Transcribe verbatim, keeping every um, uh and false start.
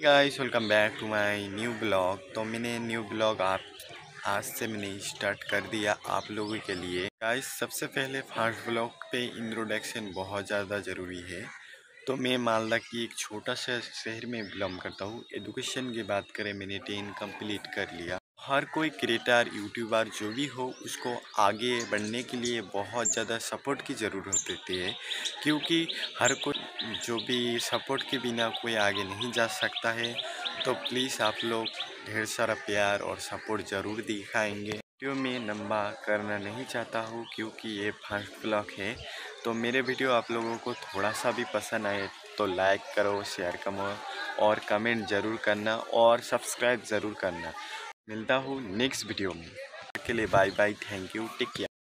Guys welcome back to my new blog. तो मैंने new blog आप आज से मैंने स्टार्ट कर दिया आप लोगों के लिए। गाइस सबसे पहले फर्स्ट ब्लॉग पे इंट्रोडक्शन बहुत ज़्यादा ज़रूरी है। तो मैं मालदा की एक छोटा सा शहर में बिलोंग करता हूँ। एजुकेशन की बात करें, मैंने टेन कंप्लीट कर लिया। हर कोई क्रिएटर यूट्यूबर जो भी हो उसको आगे बढ़ने के लिए बहुत ज़्यादा सपोर्ट की ज़रूरत होती है, क्योंकि हर कोई जो भी सपोर्ट के बिना कोई आगे नहीं जा सकता है। तो प्लीज़ आप लोग ढेर सारा प्यार और सपोर्ट ज़रूर दिखाएंगे। वीडियो में लंबा करना नहीं चाहता हूँ क्योंकि ये फर्स्ट ब्लॉग है। तो मेरे वीडियो आप लोगों को थोड़ा सा भी पसंद आए तो लाइक करो, शेयर करो और कमेंट ज़रूर करना और सब्सक्राइब ज़रूर करना। मिलता हूँ नेक्स्ट वीडियो में। के लिए bye bye, thank you, take care.